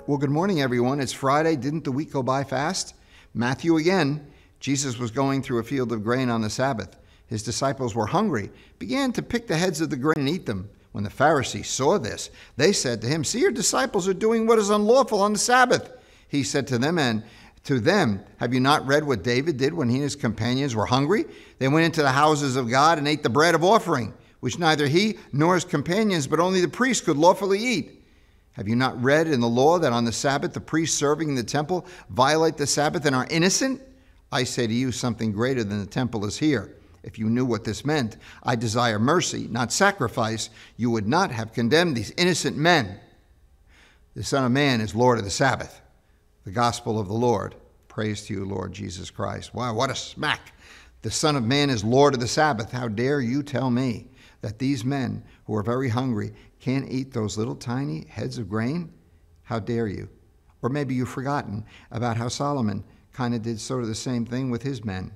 Well, good morning, everyone. It's Friday. Didn't the week go by fast? Matthew again. Jesus was going through a field of grain on the Sabbath. His disciples were hungry, began to pick the heads of the grain and eat them. When the Pharisees saw this, they said to him, "See, your disciples are doing what is unlawful on the Sabbath." He said to them, "Have you not read what David did when he and his companions were hungry? They went into the houses of God and ate the bread of offering, which neither he nor his companions, but only the priests could lawfully eat. Have you not read in the law that on the Sabbath the priests serving in the temple violate the Sabbath and are innocent? I say to you, something greater than the temple is here. If you knew what this meant, I desire mercy, not sacrifice, you would not have condemned these innocent men. The Son of Man is Lord of the Sabbath." The gospel of the Lord. Praise to you, Lord Jesus Christ. Wow, what a smack. The Son of Man is Lord of the Sabbath. How dare you tell me that these men who are very hungry can't eat those little tiny heads of grain? How dare you? Or maybe you've forgotten about how Solomon kind of did sort of the same thing with his men.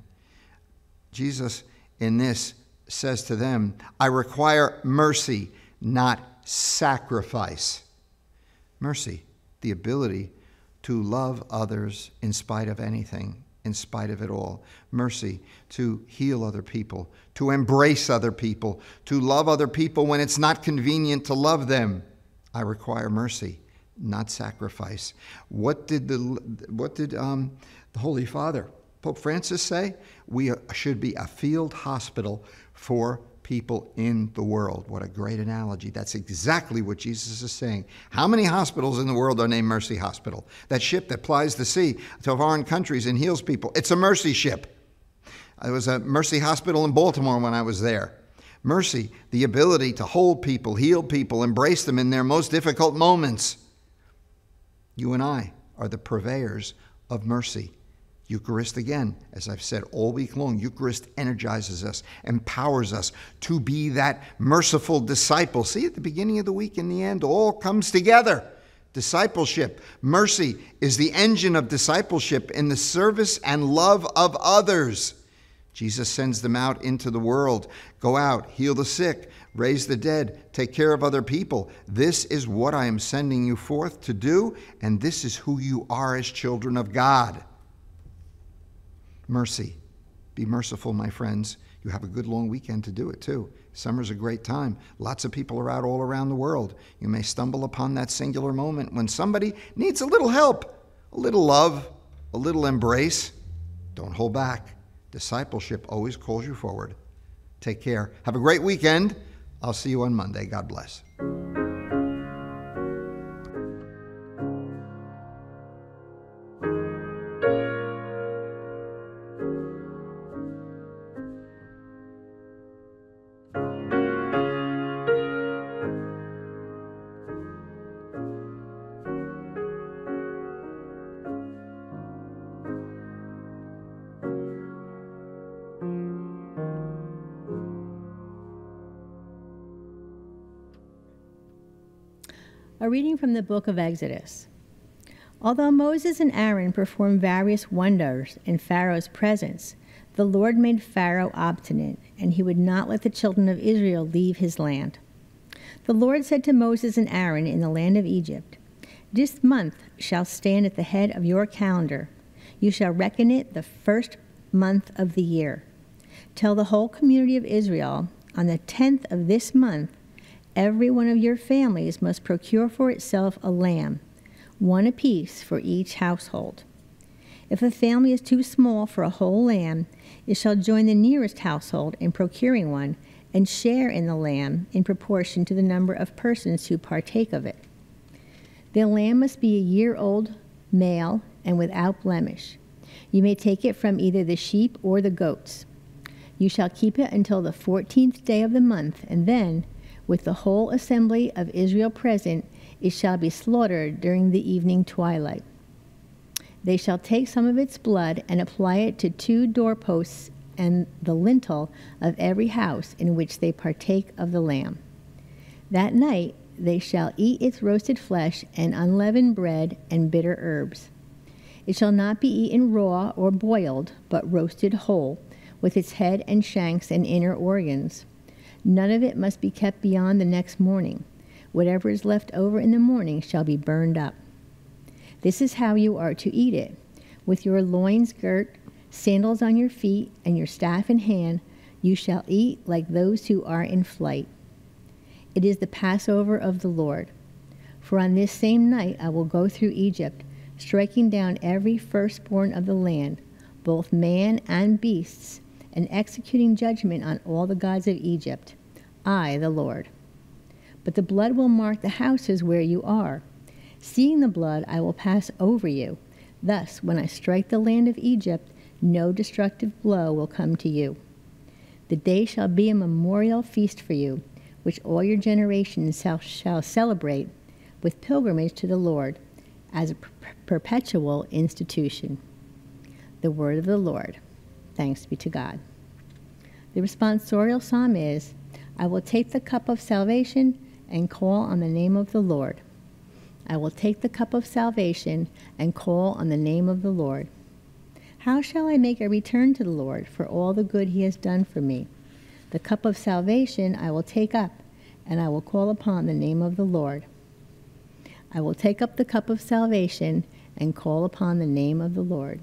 Jesus in this says to them, "I require mercy, not sacrifice." Mercy, the ability to love others in spite of anything, in spite of it all. Mercy, to heal other people, to embrace other people, to love other people when it's not convenient to love them. I require mercy, not sacrifice. What did the Holy Father, Pope Francis, say? We should be a field hospital for people in the world. What a great analogy. That's exactly what Jesus is saying. How many hospitals in the world are named Mercy Hospital? That ship that plies the sea to foreign countries and heals people. It's a mercy ship. There was a Mercy Hospital in Baltimore when I was there. Mercy, the ability to hold people, heal people, embrace them in their most difficult moments. You and I are the purveyors of mercy. Eucharist, again, as I've said all week long, Eucharist energizes us, empowers us to be that merciful disciple. See, at the beginning of the week, in the end, all comes together. Discipleship. Mercy is the engine of discipleship in the service and love of others. Jesus sends them out into the world. Go out, heal the sick, raise the dead, take care of other people. This is what I am sending you forth to do, and this is who you are as children of God. Mercy. Be merciful, my friends. You have a good long weekend to do it, too. Summer's a great time. Lots of people are out all around the world. You may stumble upon that singular moment when somebody needs a little help, a little love, a little embrace. Don't hold back. Discipleship always calls you forward. Take care. Have a great weekend. I'll see you on Monday. God bless. A reading from the book of Exodus. Although Moses and Aaron performed various wonders in Pharaoh's presence, the Lord made Pharaoh obstinate, and he would not let the children of Israel leave his land. The Lord said to Moses and Aaron in the land of Egypt, "This month shall stand at the head of your calendar. You shall reckon it the first month of the year. Tell the whole community of Israel, on the 10th of this month, every one of your families must procure for itself a lamb, one apiece for each household. If a family is too small for a whole lamb, it shall join the nearest household in procuring one and share in the lamb in proportion to the number of persons who partake of it. The lamb must be a year-old, male, and without blemish. You may take it from either the sheep or the goats. You shall keep it until the 14th day of the month, and then, with the whole assembly of Israel present, it shall be slaughtered during the evening twilight. They shall take some of its blood and apply it to 2 doorposts and the lintel of every house in which they partake of the lamb. That night they shall eat its roasted flesh and unleavened bread and bitter herbs. It shall not be eaten raw or boiled, but roasted whole, with its head and shanks and inner organs. None of it must be kept beyond the next morning. Whatever is left over in the morning shall be burned up. This is how you are to eat it: with your loins girt, sandals on your feet, and your staff in hand. You shall eat like those who are in flight. It is the Passover of the Lord. For on this same night I will go through Egypt, striking down every firstborn of the land, both man and beasts, and executing judgment on all the gods of Egypt. I, the Lord. But the blood will mark the houses where you are. Seeing the blood, I will pass over you. Thus, when I strike the land of Egypt, no destructive blow will come to you. The day shall be a memorial feast for you, which all your generations shall celebrate with pilgrimage to the Lord, as a perpetual institution. The word of the Lord. Thanks be to God. The responsorial psalm is, I will take the cup of salvation and call on the name of the Lord. I will take the cup of salvation and call on the name of the Lord. How shall I make a return to the Lord for all the good he has done for me? The cup of salvation I will take up, and I will call upon the name of the Lord. I will take up the cup of salvation and call upon the name of the Lord.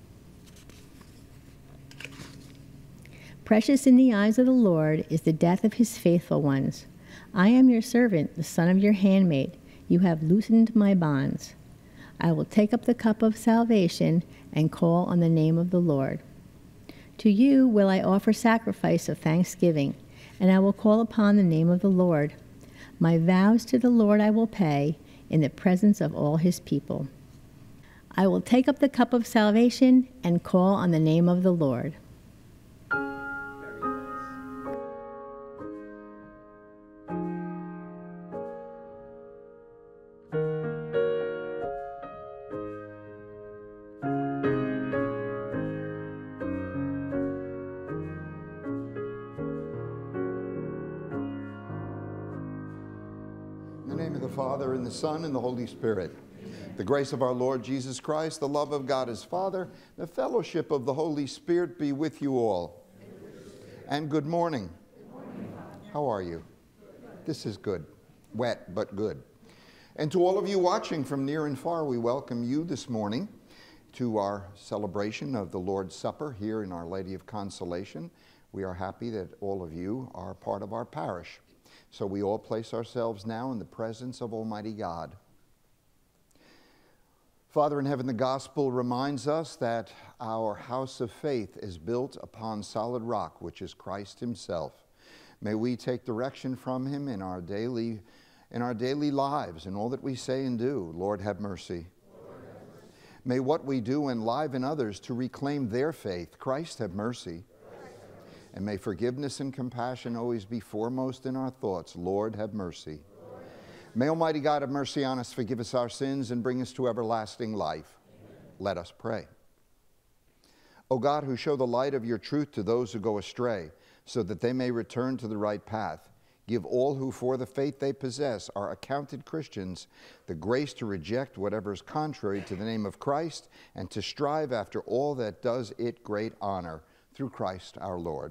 Precious in the eyes of the Lord is the death of his faithful ones. I am your servant, the son of your handmaid. You have loosened my bonds. I will take up the cup of salvation and call on the name of the Lord. To you will I offer sacrifice of thanksgiving, and I will call upon the name of the Lord. My vows to the Lord I will pay in the presence of all his people. I will take up the cup of salvation and call on the name of the Lord. In the name of the Father, and the Son, and the Holy Spirit. Amen. The grace of our Lord Jesus Christ, the love of God his Father, the fellowship of the Holy Spirit be with you all. And good morning. Good morning. How are you? This is good. Wet, but good. And to all of you watching from near and far, we welcome you this morning to our celebration of the Lord's Supper here in Our Lady of Consolation. We are happy that all of you are part of our parish. So we all place ourselves now in the presence of Almighty God. Father in heaven, the gospel reminds us that our house of faith is built upon solid rock, which is Christ himself. May we take direction from him in our daily lives, in all that we say and do. Lord, have mercy. Lord, have mercy. May what we do enliven others to reclaim their faith. Christ, have mercy. And may forgiveness and compassion always be foremost in our thoughts. Lord, have mercy. Lord. May Almighty God have mercy on us, forgive us our sins, and bring us to everlasting life. Amen. Let us pray. O God, who show the light of your truth to those who go astray, so that they may return to the right path, give all who for the faith they possess are accounted Christians the grace to reject whatever is contrary to the name of Christ, and to strive after all that does it great honor. Through Christ our Lord.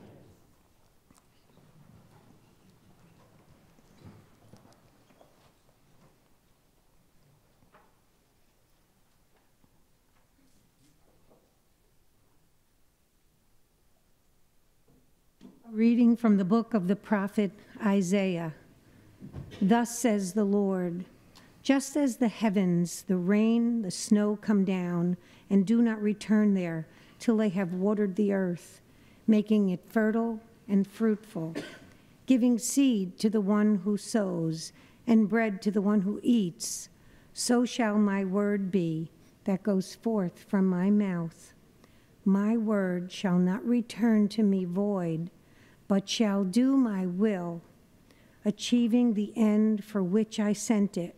A reading from the book of the prophet Isaiah. Thus says the Lord, just as the heavens, the rain, the snow come down and do not return there, till they have watered the earth, making it fertile and fruitful, giving seed to the one who sows and bread to the one who eats, so shall my word be that goes forth from my mouth. My word shall not return to me void, but shall do my will, achieving the end for which I sent it.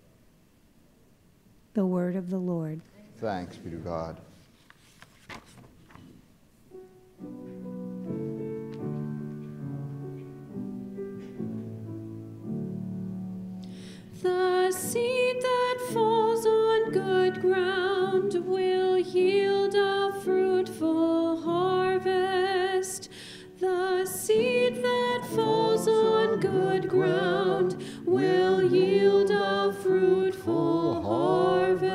The word of the Lord. Thanks be to God. The seed that falls on good ground will yield a fruitful harvest. The seed that falls on good ground will yield a fruitful harvest.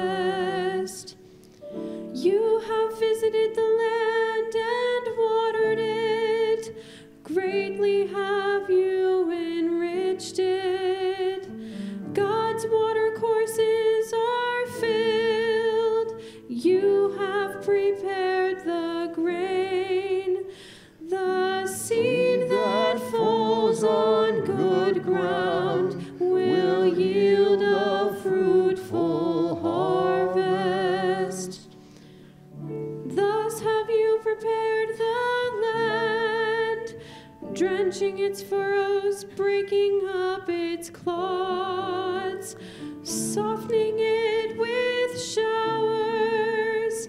drenching its furrows, breaking up its clods, softening it with showers,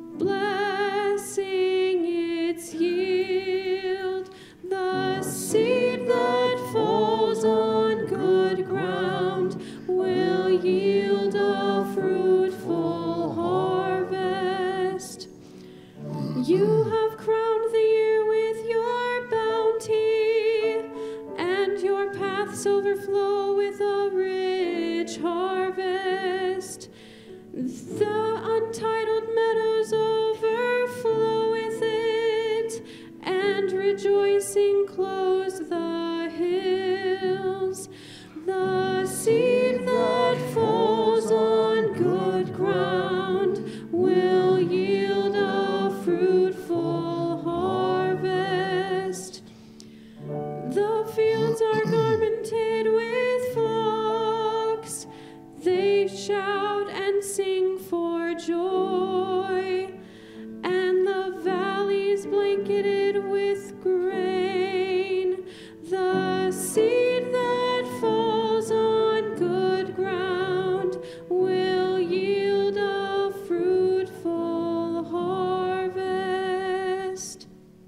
blessing its yield. The seed that falls on good ground will yield a fruitful harvest. You have crowned the year with your bounty, and your paths overflow with a rich harvest. The untitled meadows overflow with it, and rejoicing clothes the hills. The seed that falls on good ground will yield a fruitful harvest. The fields are garmented with flocks. They shout and sing for joy, and the valleys blanketed with grain. The seed that falls on good ground will yield a fruitful harvest.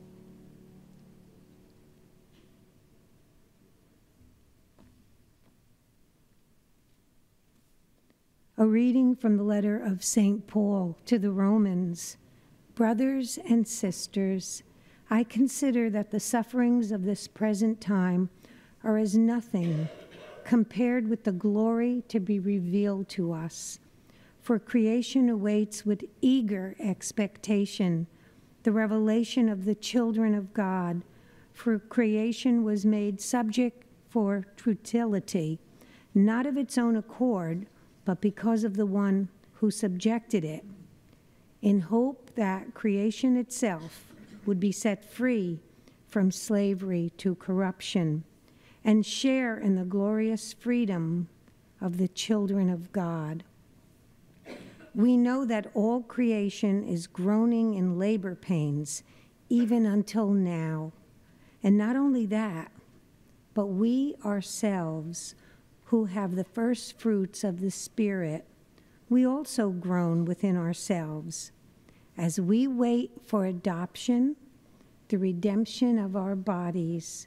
A reading from the letter of St. Paul to the Romans. Brothers and sisters, I consider that the sufferings of this present time are as nothing compared with the glory to be revealed to us. For creation awaits with eager expectation the revelation of the children of God. For creation was made subject for futility, not of its own accord, but because of the one who subjected it, in hope that creation itself would be set free from slavery to corruption and share in the glorious freedom of the children of God. We know that all creation is groaning in labor pains, even until now. And not only that, but we ourselves, who have the first fruits of the Spirit, we also groan within ourselves as we wait for adoption, the redemption of our bodies.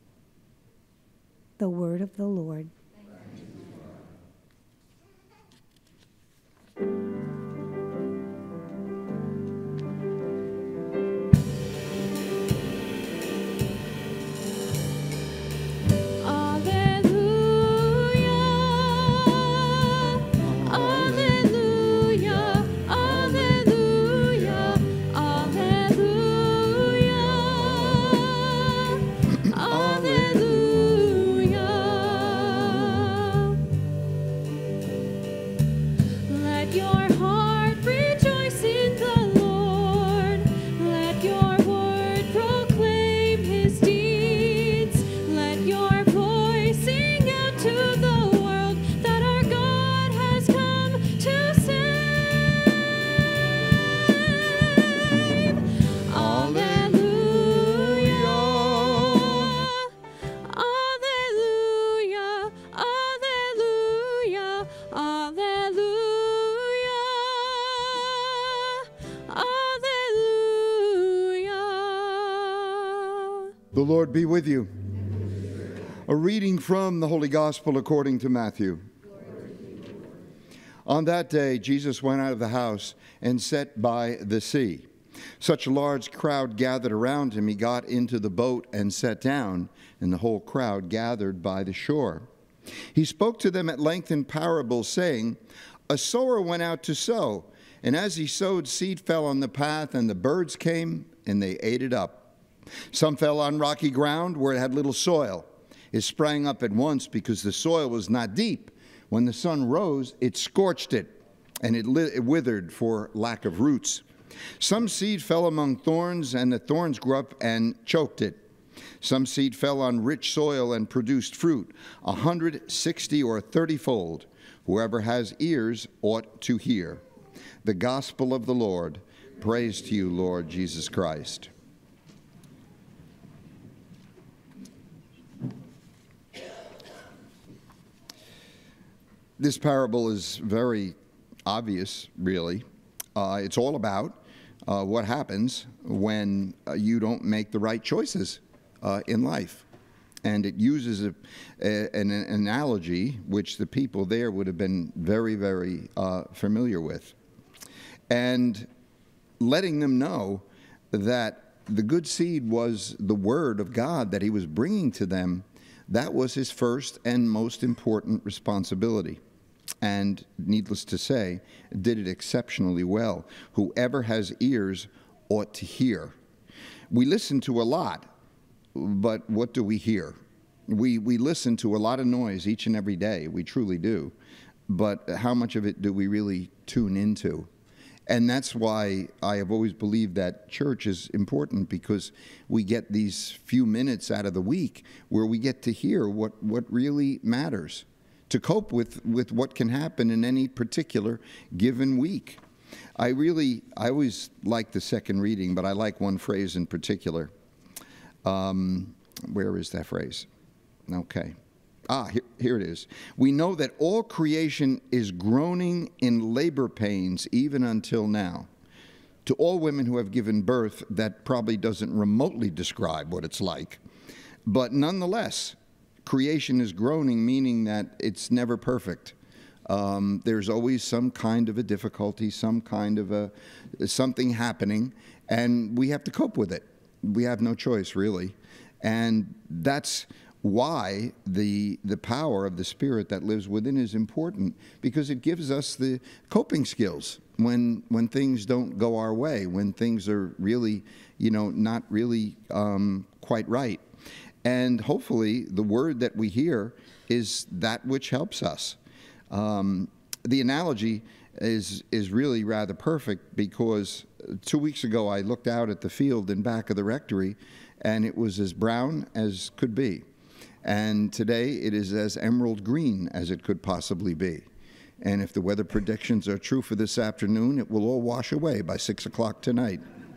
The word of the Lord. The Lord be with you. A reading from the Holy Gospel according to Matthew. On that day, Jesus went out of the house and sat by the sea. Such a large crowd gathered around him, he got into the boat and sat down, and the whole crowd gathered by the shore. He spoke to them at length in parables, saying, A sower went out to sow, and as he sowed, seed fell on the path, and the birds came, and they ate it up. Some fell on rocky ground where it had little soil. It sprang up at once because the soil was not deep. When the sun rose, it scorched it, and it withered for lack of roots. Some seed fell among thorns, and the thorns grew up and choked it. Some seed fell on rich soil and produced fruit, 160 or 30-fold. Whoever has ears ought to hear. The gospel of the Lord. Praise to you, Lord Jesus Christ. This parable is very obvious, really. It's all about what happens when you don't make the right choices in life. And it uses an analogy which the people there would have been very, very familiar with. And letting them know that the good seed was the word of God that he was bringing to them. That was his first and most important responsibility. And needless to say, did it exceptionally well. Whoever has ears ought to hear. We listen to a lot, but what do we hear? We listen to a lot of noise each and every day. We truly do. But how much of it do we really tune into? And that's why I have always believed that church is important, because we get these few minutes out of the week where we get to hear what really matters to cope with what can happen in any particular given week. I always like the second reading, but I like one phrase in particular. Where is that phrase? Okay. Here it is. We know that all creation is groaning in labor pains even until now. To all women who have given birth, that probably doesn't remotely describe what it's like. But nonetheless, creation is groaning, meaning that it's never perfect. There's always some kind of a difficulty, some kind of something happening, and we have to cope with it. We have no choice, really. And that's why the power of the Spirit that lives within is important, because it gives us the coping skills when things don't go our way, when things are really, not really quite right. And hopefully the word that we hear is that which helps us. The analogy is really rather perfect, because 2 weeks ago I looked out at the field in back of the rectory, and it was as brown as could be. And today it is as emerald green as it could possibly be. And if the weather predictions are true for this afternoon, it will all wash away by 6 o'clock tonight.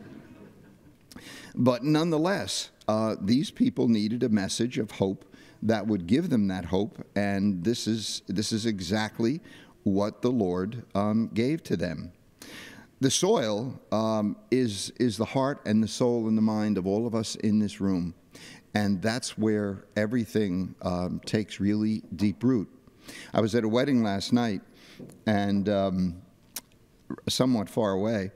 But nonetheless, these people needed a message of hope that would give them that hope, and this is exactly what the Lord gave to them. The soil is the heart and the soul and the mind of all of us in this room. And that's where everything takes really deep root. I was at a wedding last night, and somewhat far away,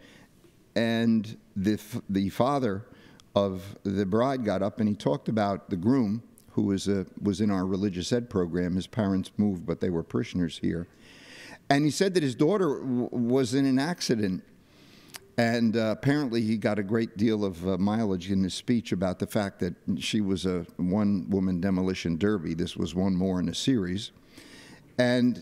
and the father of the bride got up and he talked about the groom, who was in our religious ed program. His parents moved, but they were parishioners here. And he said that his daughter was in an accident. And apparently he got a great deal of mileage in his speech about the fact that she was a one-woman demolition derby. This was one more in a series. And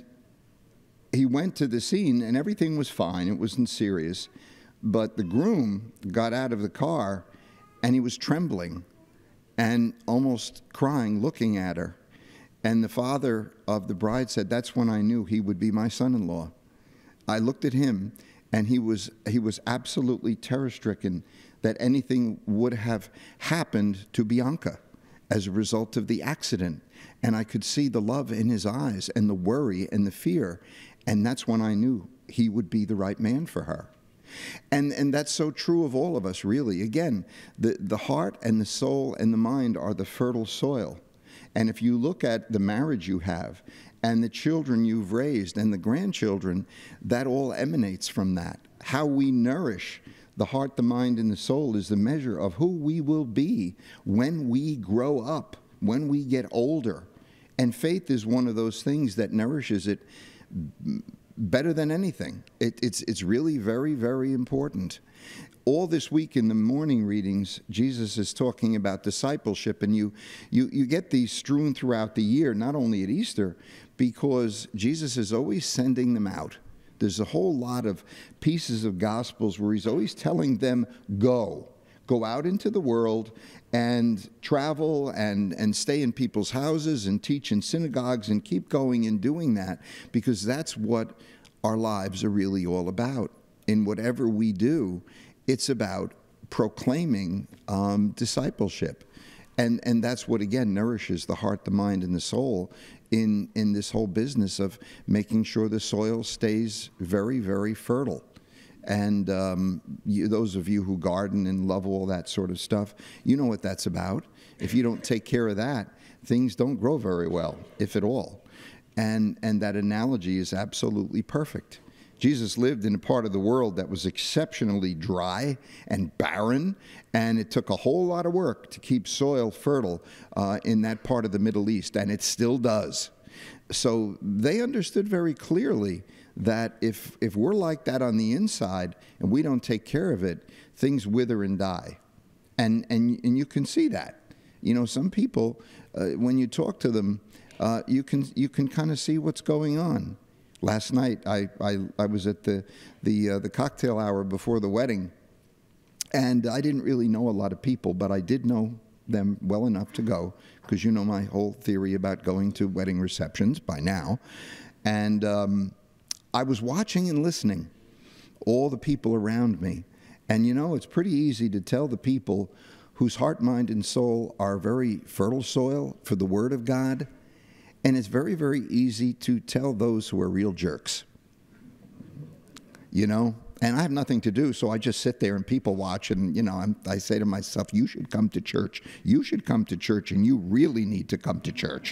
he went to the scene, and everything was fine. It wasn't serious. But the groom got out of the car, and he was trembling and almost crying, looking at her. And the father of the bride said, "That's when I knew he would be my son-in-law." I looked at him, and he was absolutely terror-stricken that anything would have happened to Bianca as a result of the accident. And I could see the love in his eyes and the worry and the fear. And that's when I knew he would be the right man for her. And that's so true of all of us, really. Again, the heart and the soul and the mind are the fertile soil. And if you look at the marriage you have, and the children you've raised, and the grandchildren, that all emanates from that. How we nourish the heart, the mind, and the soul is the measure of who we will be when we grow up, when we get older. And faith is one of those things that nourishes it better than anything. It's really very, very important. All this week in the morning readings, Jesus is talking about discipleship, and you get these strewn throughout the year, not only at Easter, because Jesus is always sending them out. There's a whole lot of pieces of Gospels where he's always telling them, go out into the world and travel and stay in people's houses and teach in synagogues and keep going and doing that, because that's what our lives are really all about. In whatever we do, it's about proclaiming discipleship. And that's what, again, nourishes the heart, the mind, and the soul in this whole business of making sure the soil stays very, very fertile. And those of you who garden and love all that sort of stuff, you know what that's about. If you don't take care of that, things don't grow very well, if at all. And that analogy is absolutely perfect. Jesus lived in a part of the world that was exceptionally dry and barren, and it took a whole lot of work to keep soil fertile in that part of the Middle East, and it still does. So they understood very clearly that if we're like that on the inside and we don't take care of it, things wither and die. And you can see that. You know, some people, when you talk to them, you can kind of see what's going on. Last night, I was at the cocktail hour before the wedding, and I didn't really know a lot of people, but I did know them well enough to go, because you know my whole theory about going to wedding receptions by now. And I was watching and listening, all the people around me. And you know, it's pretty easy to tell the people whose heart, mind, and soul are very fertile soil for the Word of God. And it's very, very easy to tell those who are real jerks. You know? And I have nothing to do, so I just sit there and people watch, and, you know, I say to myself, you should come to church. You should come to church, and you really need to come to church.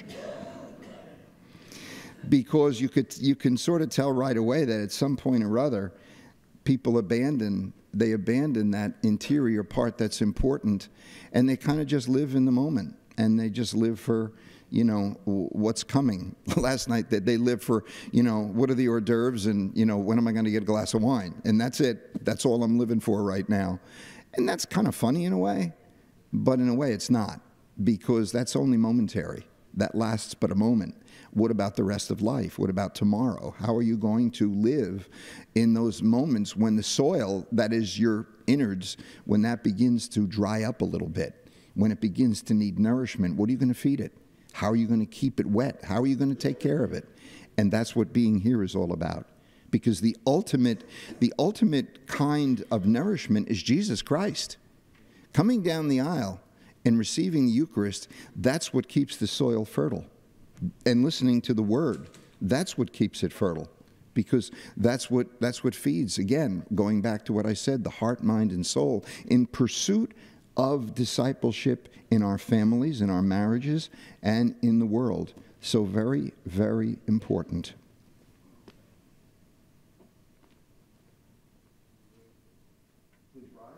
Because you can sort of tell right away that at some point or other, people abandon that interior part that's important, and they kind of just live in the moment, and they just live for, you know, what's coming. Last night, they live for, you know, what are the hors d'oeuvres, and, you know, when am I going to get a glass of wine? And that's it. That's all I'm living for right now. And that's kind of funny in a way, but in a way it's not, because that's only momentary. That lasts but a moment. What about the rest of life? What about tomorrow? How are you going to live in those moments when the soil, that is your innards, when that begins to dry up a little bit, when it begins to need nourishment? What are you going to feed it? How are you going to keep it wet? How are you going to take care of it? And that's what being here is all about. Because the ultimate kind of nourishment is Jesus Christ. Coming down the aisle and receiving the Eucharist, that's what keeps the soil fertile. And listening to the Word, that's what keeps it fertile. Because that's what feeds, again, going back to what I said, the heart, mind, and soul, in pursuit of discipleship in our families, in our marriages, and in the world. So very, very important. Please rise.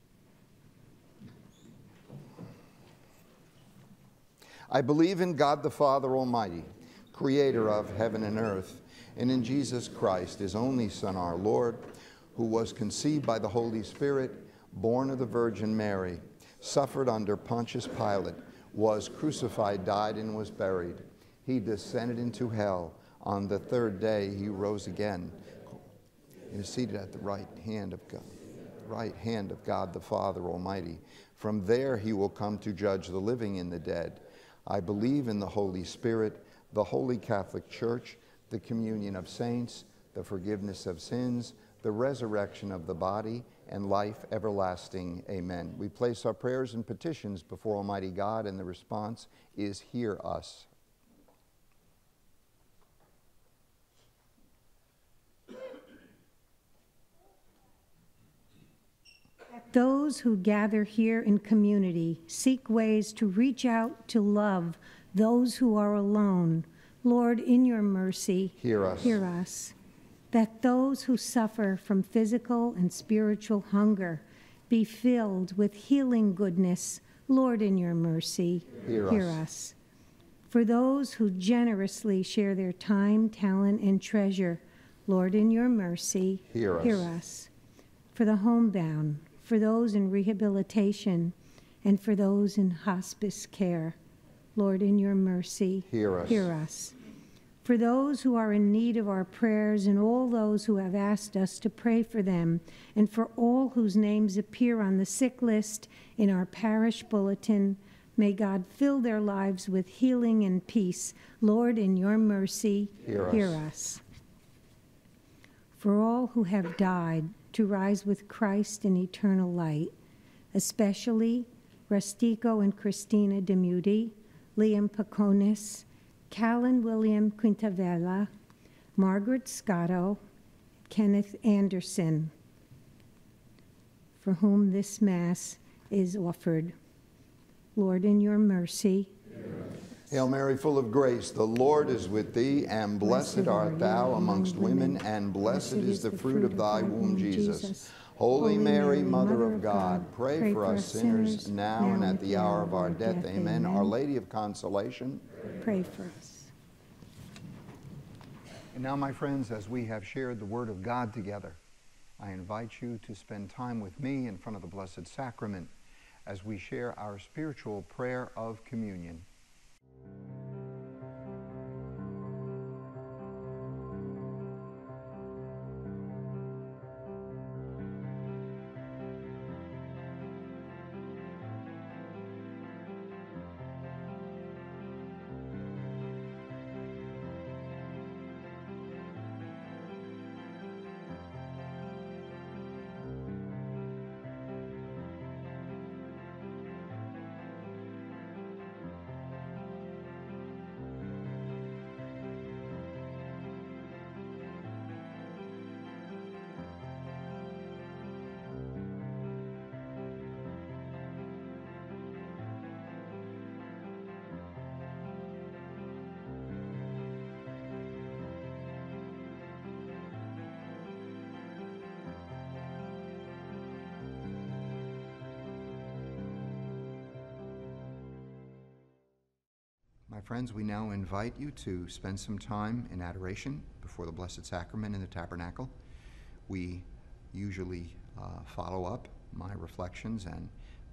I believe in God the Father Almighty, creator of heaven and earth, and in Jesus Christ, his only Son, our Lord, who was conceived by the Holy Spirit, born of the Virgin Mary, suffered under Pontius Pilate, was crucified, died, and was buried. He descended into hell. On the third day he rose again. He is seated at the right hand of God the Father Almighty. From there he will come to judge the living and the dead. I believe in the Holy Spirit, the Holy Catholic Church, the communion of saints, the forgiveness of sins, the resurrection of the body, and life everlasting. Amen. We place our prayers and petitions before Almighty God, and the response is, hear us. Those who gather here in community seek ways to reach out to love those who are alone. Lord, in your mercy, hear us. Hear us. That those who suffer from physical and spiritual hunger be filled with healing goodness. Lord, in your mercy, hear us. For those who generously share their time, talent, and treasure, Lord, in your mercy, hear us. For the homebound, for those in rehabilitation, and for those in hospice care, Lord, in your mercy, hear us. For those who are in need of our prayers and all those who have asked us to pray for them, and for all whose names appear on the sick list in our parish bulletin, may God fill their lives with healing and peace. Lord, in your mercy, hear us. For all who have died to rise with Christ in eternal light, especially Rustico and Christina Demuti, Liam Paconis, Callan William Quintavella, Margaret Scotto, Kenneth Anderson, for whom this Mass is offered. Lord, in your mercy. Hail Mary, full of grace, the Lord is with thee, and blessed art thou amongst women, and blessed is the fruit of thy womb, Jesus. Holy Mary, Mother of God, pray for us sinners, now and at the hour of our death. Amen. Our Lady of Consolation, pray for us. And now, my friends, as we have shared the Word of God together, I invite you to spend time with me in front of the Blessed Sacrament as we share our spiritual prayer of communion. My friends, we now invite you to spend some time in adoration before the Blessed Sacrament in the Tabernacle. We usually follow up my reflections and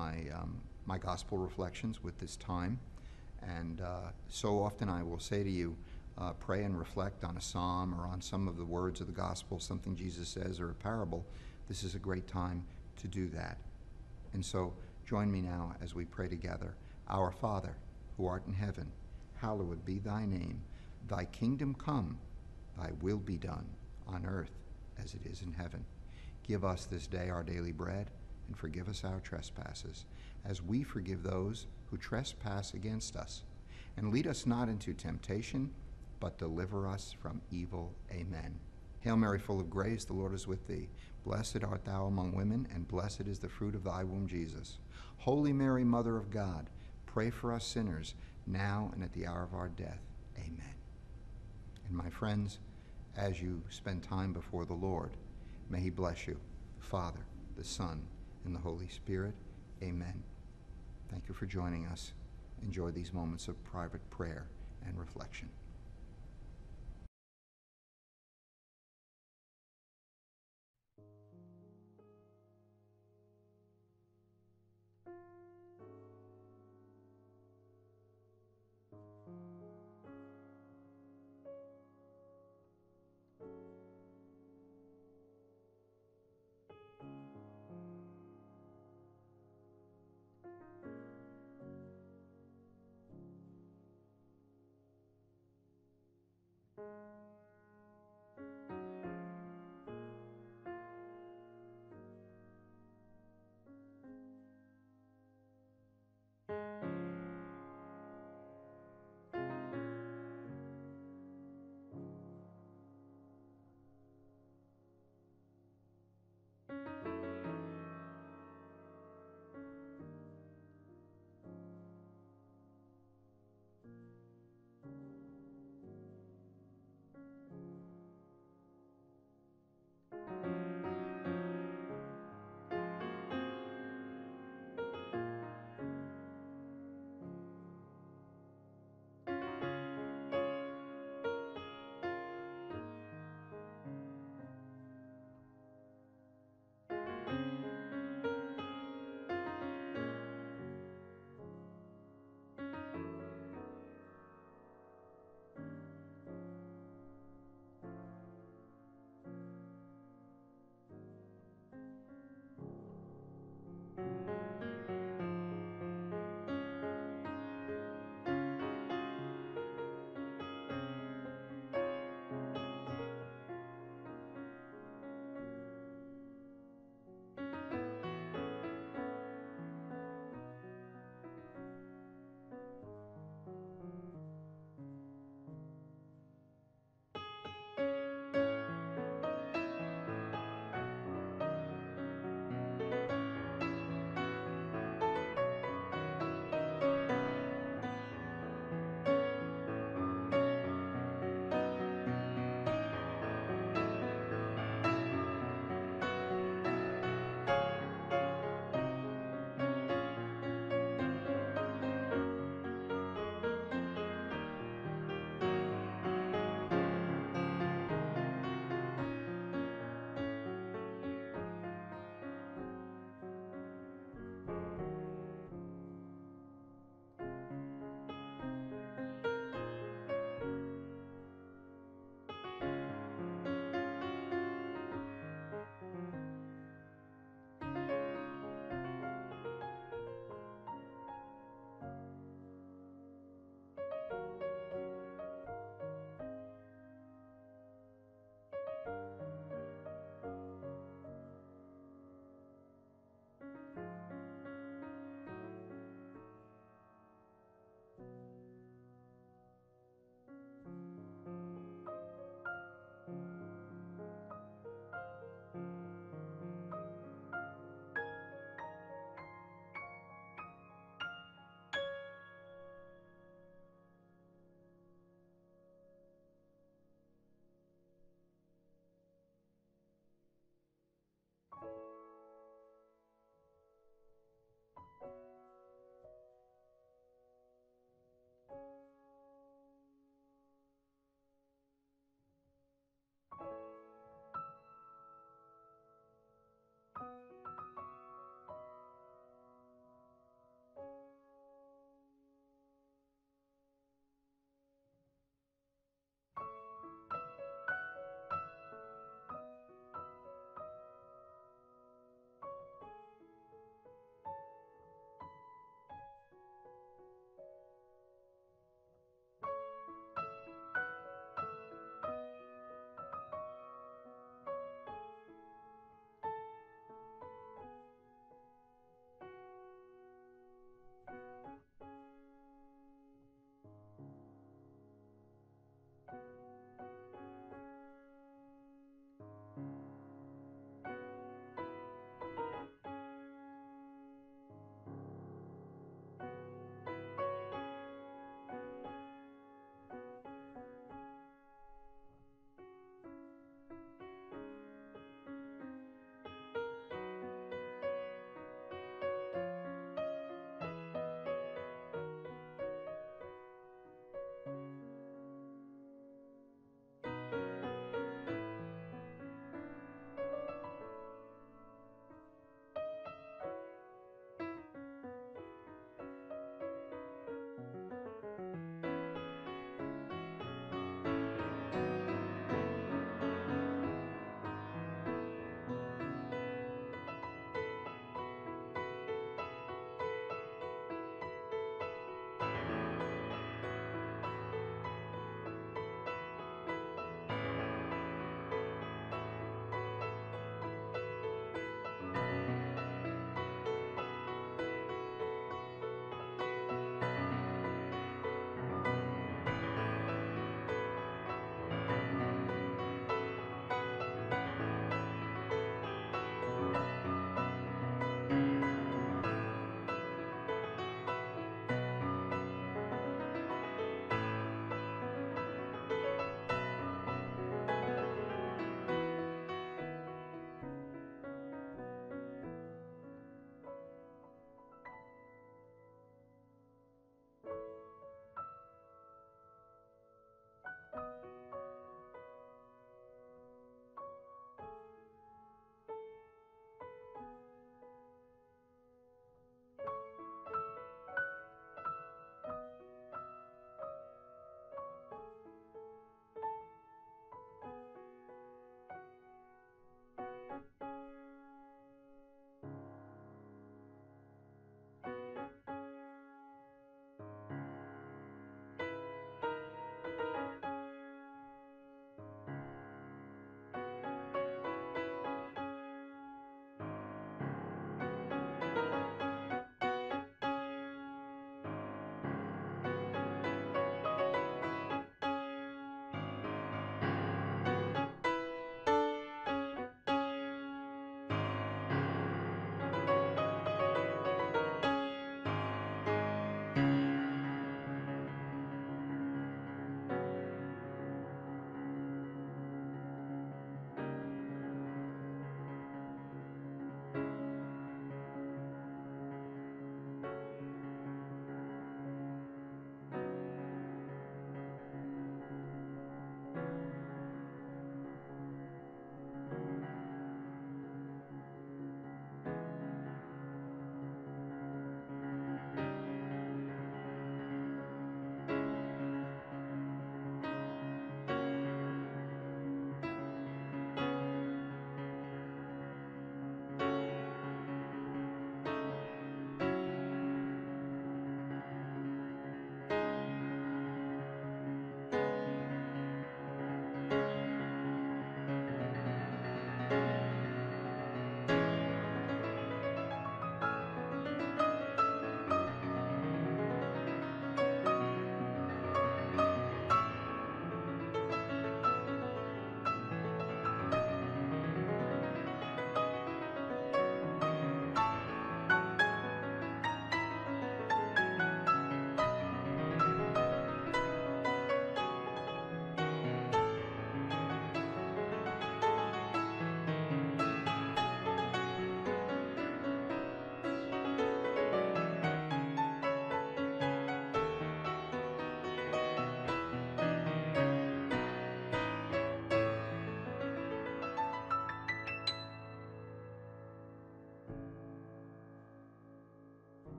my gospel reflections with this time. And so often I will say to you, pray and reflect on a psalm or on some of the words of the gospel, something Jesus says, or a parable. This is a great time to do that. And so join me now as we pray together. Our Father, who art in heaven, hallowed be thy name. Thy kingdom come, thy will be done, on earth as it is in heaven. Give us this day our daily bread, and forgive us our trespasses, as we forgive those who trespass against us. And lead us not into temptation, but deliver us from evil. Amen. Hail Mary, full of grace, the Lord is with thee. Blessed art thou among women, and blessed is the fruit of thy womb, Jesus. Holy Mary, Mother of God, pray for us sinners, now and at the hour of our death. Amen. And my friends, as you spend time before the Lord, may he bless you, the Father, the Son, and the Holy Spirit. Amen. Thank you for joining us. Enjoy these moments of private prayer and reflection.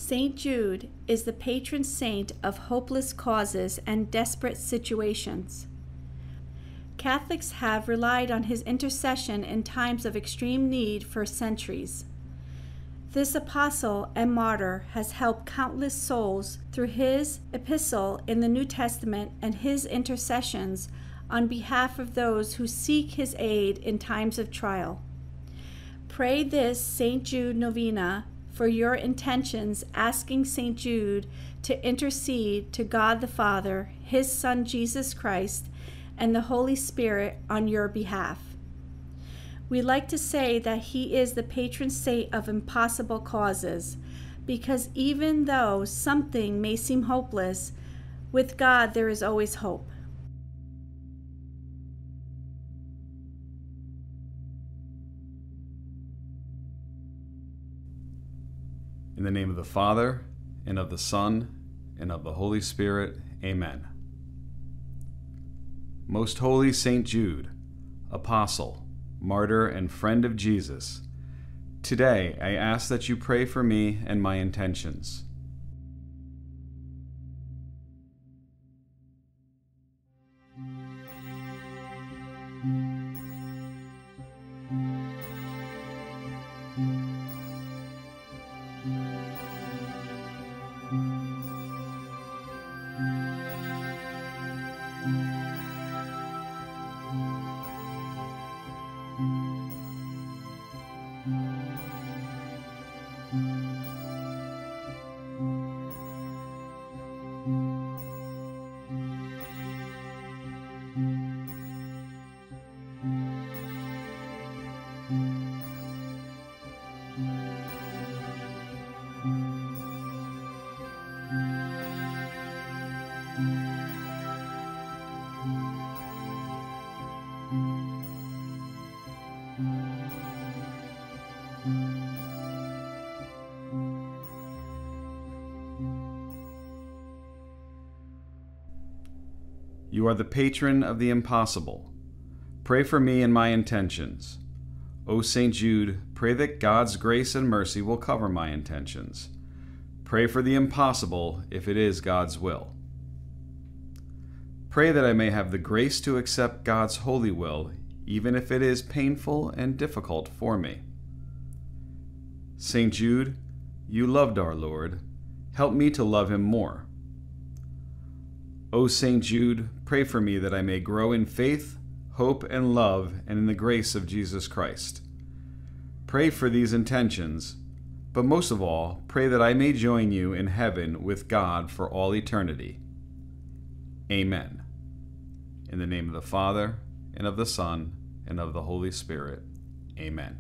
St. Jude is the patron saint of hopeless causes and desperate situations. Catholics have relied on his intercession in times of extreme need for centuries. This apostle and martyr has helped countless souls through his epistle in the New Testament and his intercessions on behalf of those who seek his aid in times of trial. Pray this St. Jude novena for your intentions, asking St. Jude to intercede to God the Father, his Son Jesus Christ, and the Holy Spirit on your behalf. We like to say that he is the patron saint of impossible causes, because even though something may seem hopeless, with God there is always hope. In the name of the Father, and of the Son, and of the Holy Spirit, amen. Most Holy St. Jude, Apostle, Martyr, and Friend of Jesus, today I ask that you pray for me and my intentions. You are the patron of the impossible. Pray for me and my intentions. O St. Jude, pray that God's grace and mercy will cover my intentions. Pray for the impossible if it is God's will. Pray that I may have the grace to accept God's holy will, even if it is painful and difficult for me. St. Jude, you loved our Lord. Help me to love him more. O St. Jude, pray for me that I may grow in faith, hope, and love, and in the grace of Jesus Christ. Pray for these intentions, but most of all, pray that I may join you in heaven with God for all eternity. Amen. In the name of the Father, and of the Son, and of the Holy Spirit. Amen.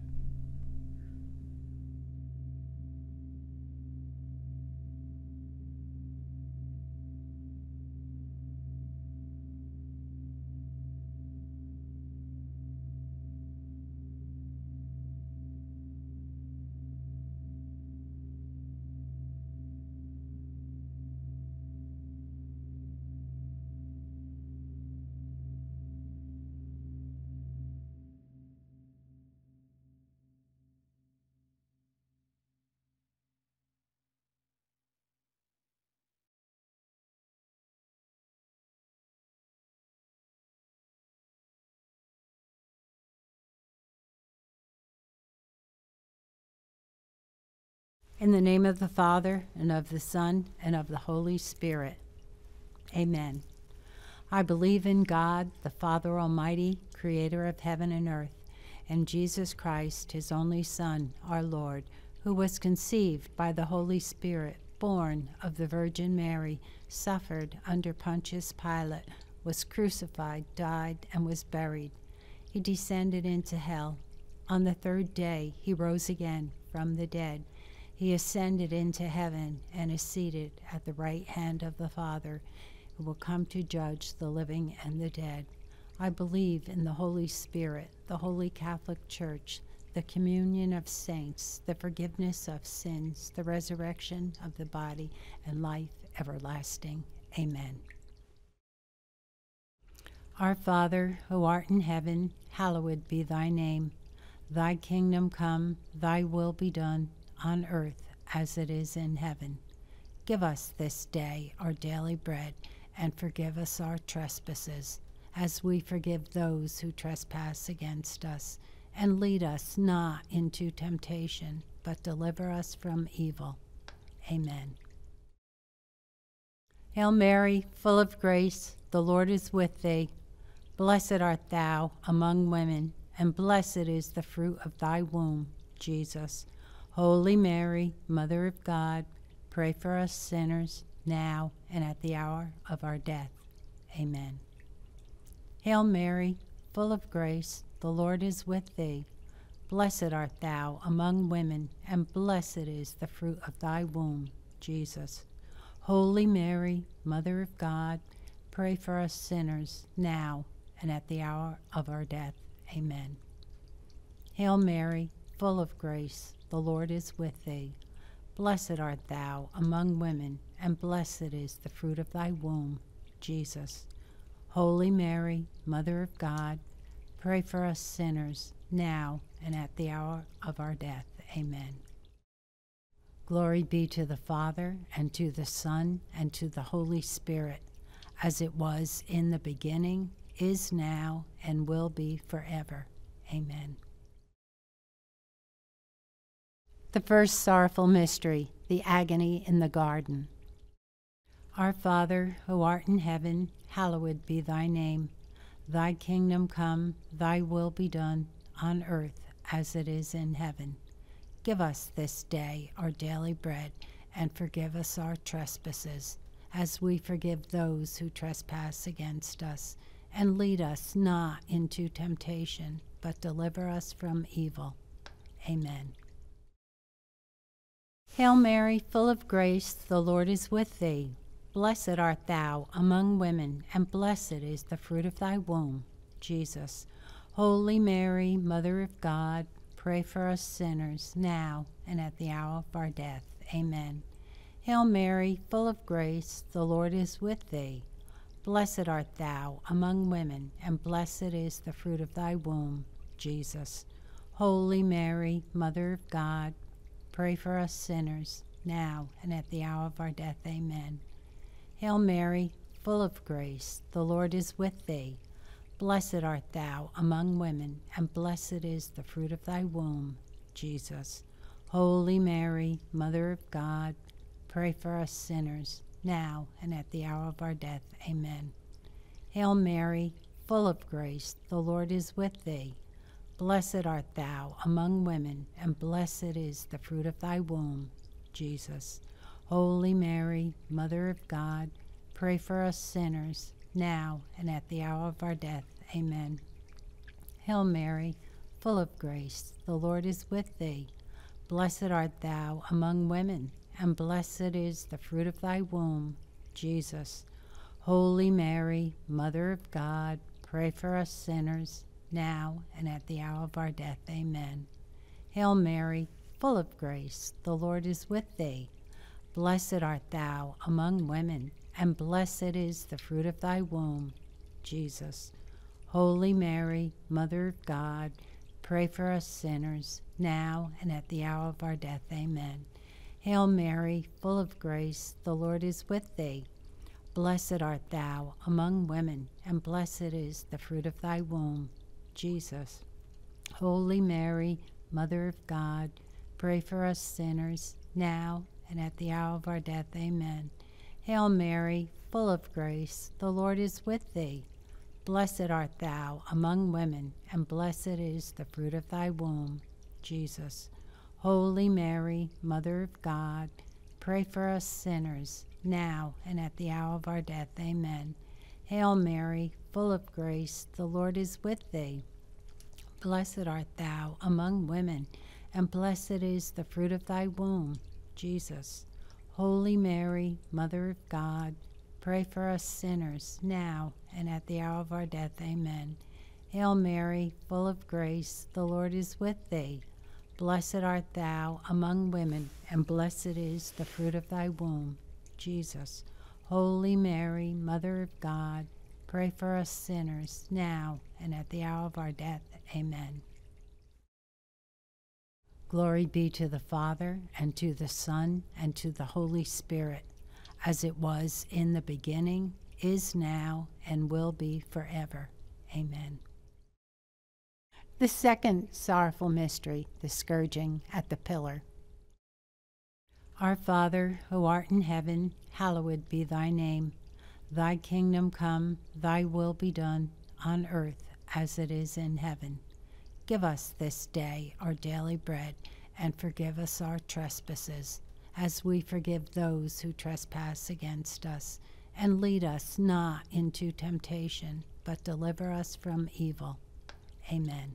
In the name of the Father, and of the Son, and of the Holy Spirit. Amen. I believe in God, the Father Almighty, creator of heaven and earth, and Jesus Christ, his only Son, our Lord, who was conceived by the Holy Spirit, born of the Virgin Mary, suffered under Pontius Pilate, was crucified, died, and was buried. He descended into hell. On the third day he rose again from the dead. He ascended into heaven and is seated at the right hand of the Father, who will come to judge the living and the dead. I believe in the Holy Spirit, the Holy Catholic Church, the communion of saints, the forgiveness of sins, the resurrection of the body, and life everlasting. Amen. Our Father, who art in heaven, hallowed be thy name. Thy kingdom come, thy will be done, on earth as it is in heaven. Give us this day our daily bread, and forgive us our trespasses, as we forgive those who trespass against us. And lead us not into temptation, but deliver us from evil. Amen. Hail Mary, full of grace, the Lord is with thee. Blessed art thou among women, and blessed is the fruit of thy womb, Jesus. Holy Mary, Mother of God, pray for us sinners, now and at the hour of our death. Amen. Hail Mary, full of grace, the Lord is with thee. Blessed art thou among women, and blessed is the fruit of thy womb, Jesus. Holy Mary, Mother of God, pray for us sinners, now and at the hour of our death. Amen. Hail Mary, full of grace, the Lord is with thee. Blessed art thou among women, and blessed is the fruit of thy womb, Jesus. Holy Mary, Mother of God, pray for us sinners, now and at the hour of our death. Amen. Glory be to the Father, and to the Son, and to the Holy Spirit, as it was in the beginning, is now, and will be forever. Amen. The first sorrowful mystery, the agony in the garden. Our Father, who art in heaven, hallowed be thy name. Thy kingdom come, thy will be done, on earth as it is in heaven. Give us this day our daily bread, and forgive us our trespasses, as we forgive those who trespass against us. And lead us not into temptation, but deliver us from evil. Amen. Hail Mary, full of grace, the Lord is with thee. Blessed art thou among women, and blessed is the fruit of thy womb, Jesus. Holy Mary, Mother of God, pray for us sinners, now and at the hour of our death. Amen. Hail Mary, full of grace, the Lord is with thee. Blessed art thou among women, and blessed is the fruit of thy womb, Jesus. Holy Mary, Mother of God, pray for us sinners, now and at the hour of our death. Amen. Hail Mary, full of grace, the Lord is with thee. Blessed art thou among women, and blessed is the fruit of thy womb, Jesus. Holy Mary, Mother of God, pray for us sinners, now and at the hour of our death. Amen. Hail Mary, full of grace, the Lord is with thee. Blessed art thou among women, and blessed is the fruit of thy womb, Jesus. Holy Mary, Mother of God, pray for us sinners, now and at the hour of our death. Amen. Hail Mary, full of grace, the Lord is with thee. Blessed art thou among women, and blessed is the fruit of thy womb, Jesus. Holy Mary, Mother of God, pray for us sinners, now and at the hour of our death. Amen. Hail Mary, full of grace, the Lord is with thee. Blessed art thou among women, and blessed is the fruit of thy womb, Jesus. Holy Mary, Mother of God, pray for us sinners, now and at the hour of our death. Amen. Hail Mary, full of grace, the Lord is with thee. Blessed art thou among women, and blessed is the fruit of thy womb, Jesus. Holy Mary, Mother of God, pray for us sinners, now and at the hour of our death. Amen. Hail Mary, full of grace, the Lord is with thee. Blessed art thou among women, and blessed is the fruit of thy womb, Jesus. Holy Mary, Mother of God, pray for us sinners, now and at the hour of our death. Amen. Hail Mary, full of grace, the Lord is with thee. Blessed art thou among women, and blessed is the fruit of thy womb, Jesus. Holy Mary, Mother of God, pray for us sinners, now and at the hour of our death. Amen. Hail Mary, full of grace, the Lord is with thee. Blessed art thou among women, and blessed is the fruit of thy womb, Jesus. Holy Mary, Mother of God, pray for us sinners, now and at the hour of our death. Amen. Glory be to the Father, and to the Son, and to the Holy Spirit, as it was in the beginning, is now, and will be forever. Amen. The second sorrowful mystery, the scourging at the pillar. Our Father, who art in heaven, hallowed be thy name. Thy kingdom come, thy will be done, on earth as it is in heaven. Give us this day our daily bread, and forgive us our trespasses, as we forgive those who trespass against us. And lead us not into temptation, but deliver us from evil. Amen.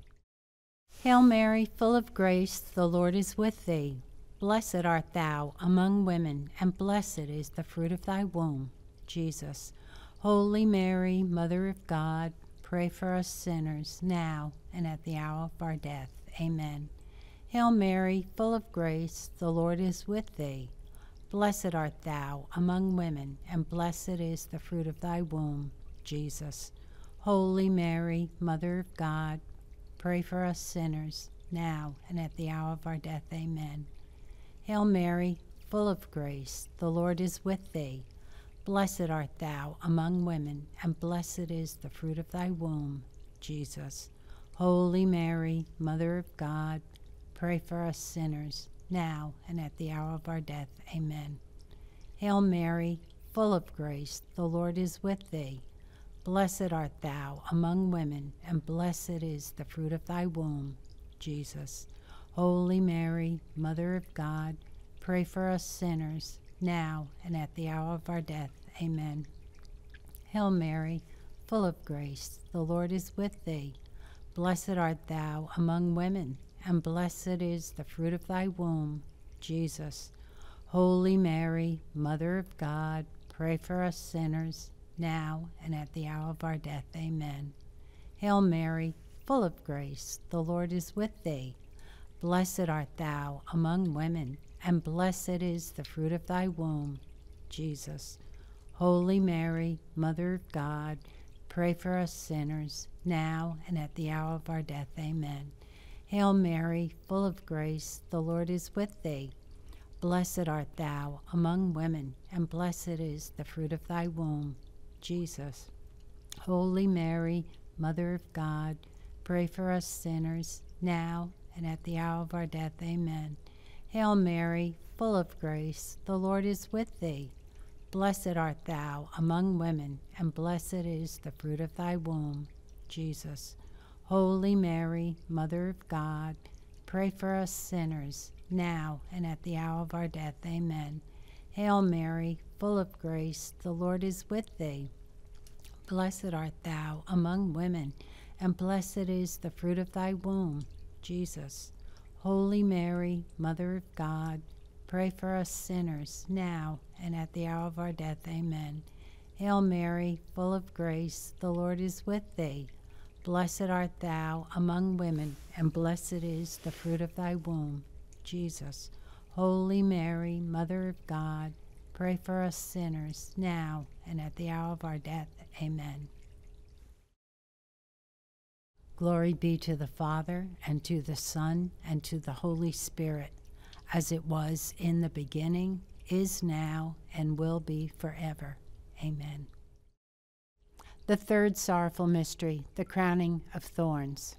Hail Mary, full of grace, the Lord is with thee. Blessed art thou among women, and blessed is the fruit of thy womb, Jesus. Holy Mary, Mother of God, pray for us sinners, now and at the hour of our death. Amen. Hail Mary, full of grace, the Lord is with thee. Blessed art thou among women, and blessed is the fruit of thy womb, Jesus. Holy Mary, Mother of God, pray for us sinners, now and at the hour of our death. Amen. Hail Mary, full of grace, the Lord is with thee. Blessed art thou among women, and blessed is the fruit of thy womb, Jesus. Holy Mary, Mother of God, pray for us sinners, now and at the hour of our death. Amen. Hail Mary, full of grace, the Lord is with thee. Blessed art thou among women, and blessed is the fruit of thy womb, Jesus. Holy Mary, Mother of God, pray for us sinners, now and at the hour of our death. Amen. Hail Mary, full of grace, the Lord is with thee. Blessed art thou among women, and blessed is the fruit of thy womb, Jesus. Holy Mary, Mother of God, pray for us sinners, now and at the hour of our death. Amen. Hail Mary, full of grace, the Lord is with thee. Blessed art thou among women, and blessed is the fruit of thy womb, Jesus. Holy Mary, Mother of God, pray for us sinners, now and at the hour of our death. Amen. Hail Mary, full of grace, the Lord is with thee. Blessed art thou among women, and blessed is the fruit of thy womb, Jesus. Holy Mary, Mother of God, pray for us sinners, now and at the hour of our death. Amen. Hail Mary, full of grace, the Lord is with thee. Blessed art thou among women, and blessed is the fruit of thy womb, Jesus. Holy Mary, Mother of God, pray for us sinners, now and at the hour of our death. Amen. Hail Mary, full of grace, the Lord is with thee. Blessed art thou among women, and blessed is the fruit of thy womb, Jesus. Holy Mary, Mother of God, pray for us sinners, now and at the hour of our death. Amen. Hail Mary, full of grace, the Lord is with thee. Blessed art thou among women, and blessed is the fruit of thy womb, Jesus. Holy Mary, Mother of God, pray for us sinners, now and at the hour of our death. Amen. Glory be to the Father, and to the Son, and to the Holy Spirit, as it was in the beginning, is now, and will be forever. Amen. The third sorrowful mystery, the crowning of thorns.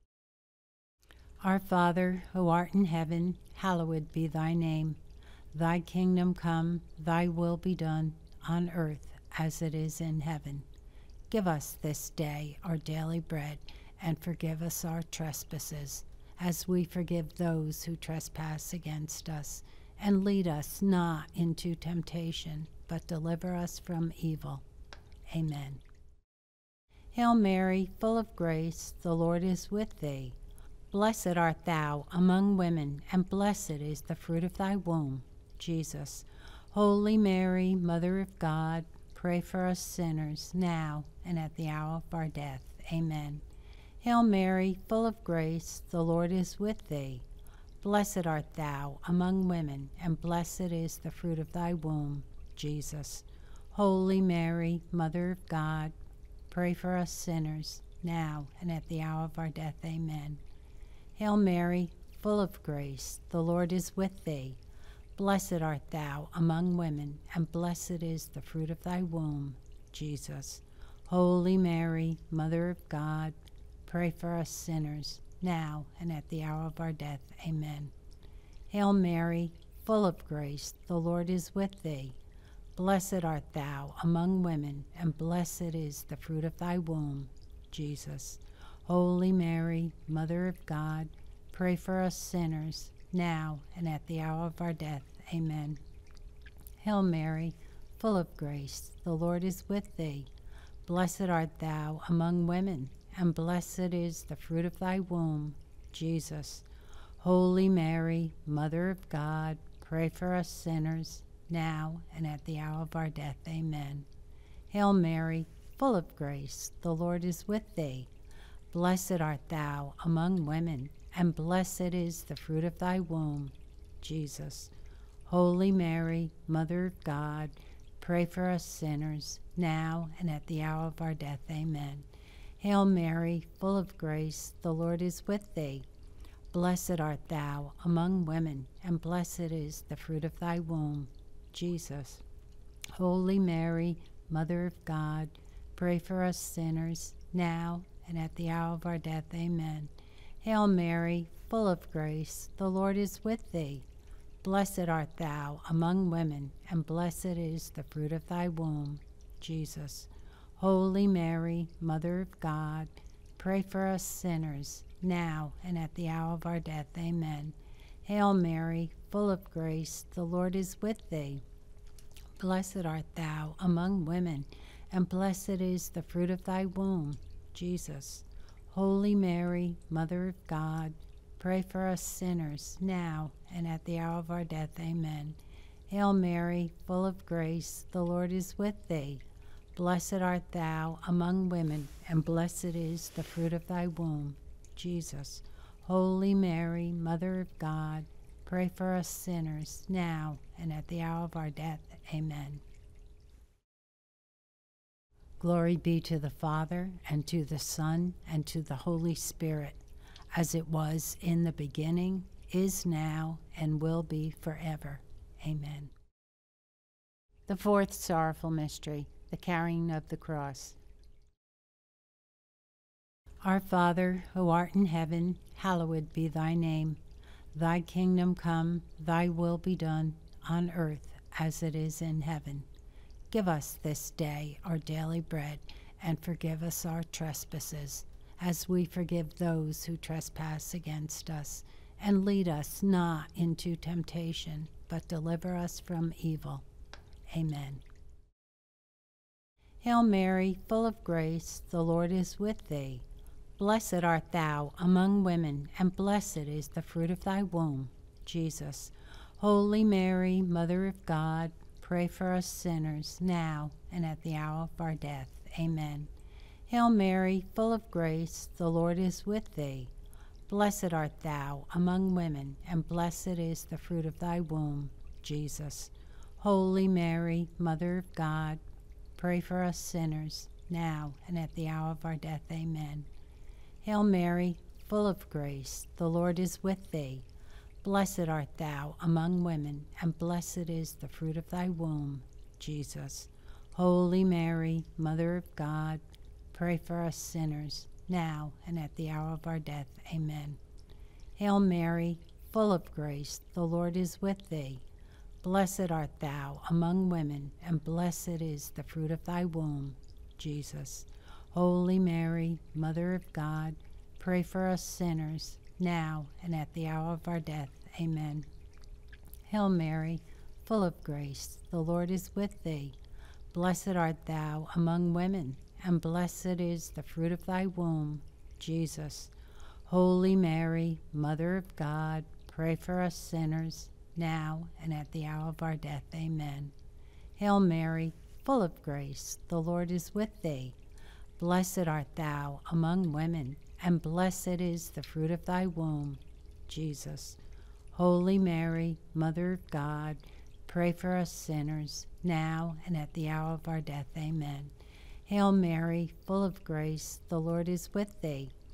Our Father, who art in heaven, hallowed be thy name. Thy kingdom come, thy will be done, on earth as it is in heaven. Give us this day our daily bread, and forgive us our trespasses, as we forgive those who trespass against us. And lead us not into temptation, but deliver us from evil. Amen. Hail Mary, full of grace, the Lord is with thee. Blessed art thou among women, and blessed is the fruit of thy womb, Jesus. Holy Mary, Mother of God, pray for us sinners, now and at the hour of our death. Amen. Hail Mary, full of grace, the Lord is with thee. Blessed art thou among women, and blessed is the fruit of thy womb, Jesus. Holy Mary, Mother of God, pray for us sinners, now and at the hour of our death. Amen. Hail Mary, full of grace, the Lord is with thee. Blessed art thou among women, and blessed is the fruit of thy womb, Jesus. Holy Mary, Mother of God, pray for us sinners, now and at the hour of our death. Amen. Hail Mary, full of grace, the Lord is with thee. Blessed art thou among women, and blessed is the fruit of thy womb, Jesus. Holy Mary, Mother of God, pray for us sinners, now and at the hour of our death. Amen. Hail Mary, full of grace, the Lord is with thee. Blessed art thou among women, and blessed is the fruit of thy womb, Jesus. Holy Mary, Mother of God, pray for us sinners, now and at the hour of our death. Amen. Hail Mary, full of grace, the Lord is with thee. Blessed art thou among women, and blessed is the fruit of thy womb, Jesus. Holy Mary, Mother of God, pray for us sinners, now and at the hour of our death. Amen. Hail Mary, full of grace, the Lord is with thee. Blessed art thou among women, and blessed is the fruit of thy womb, Jesus. Holy Mary, Mother of God, pray for us sinners, now and at the hour of our death. Amen. Hail Mary, full of grace, the Lord is with thee. Blessed art thou among women, and blessed is the fruit of thy womb, Jesus. Holy Mary, Mother of God, pray for us sinners, now and at the hour of our death. Amen. Hail Mary, full of grace, the Lord is with thee. Blessed art thou among women, and blessed is the fruit of thy womb, Jesus. Holy Mary, Mother of God, pray for us sinners, now and at the hour of our death. Amen. Hail Mary, full of grace, the Lord is with thee. Blessed art thou among women, and blessed is the fruit of thy womb, Jesus. Holy Mary, Mother of God, pray for us sinners, now and at the hour of our death. Amen. Glory be to the Father, and to the Son, and to the Holy Spirit, as it was in the beginning, is now, and will be forever. Amen. The fourth sorrowful mystery, the carrying of the cross. Our Father, who art in heaven, hallowed be thy name. Thy kingdom come, thy will be done, on earth as it is in heaven. Give us this day our daily bread, and forgive us our trespasses, as we forgive those who trespass against us. And lead us not into temptation, but deliver us from evil. Amen. Hail Mary, full of grace, the Lord is with thee. Blessed art thou among women, and blessed is the fruit of thy womb, Jesus. Holy Mary, Mother of God, pray for us sinners, now and at the hour of our death. Amen. Hail Mary, full of grace, the Lord is with thee. Blessed art thou among women, and blessed is the fruit of thy womb, Jesus. Holy Mary, Mother of God, pray for us sinners, now and at the hour of our death. Amen. Hail Mary, full of grace, the Lord is with thee. Blessed art thou among women, and blessed is the fruit of thy womb, Jesus. Holy Mary, Mother of God, pray for us sinners, now and at the hour of our death. Amen. Hail Mary, full of grace, the Lord is with thee. Blessed art thou among women, and blessed is the fruit of thy womb, Jesus. Holy Mary, Mother of God, pray for us sinners, now and at the hour of our death. Amen. Hail Mary, full of grace, the Lord is with thee. Blessed art thou among women, and blessed is the fruit of thy womb, Jesus. Holy Mary, Mother of God, pray for us sinners, now and at the hour of our death. Amen. Hail Mary, full of grace, the Lord is with thee. Blessed art thou among women, and blessed is the fruit of thy womb, Jesus. Holy Mary, Mother of God, pray for us sinners, now and at the hour of our death. Amen. Hail Mary, full of grace, the Lord is with thee.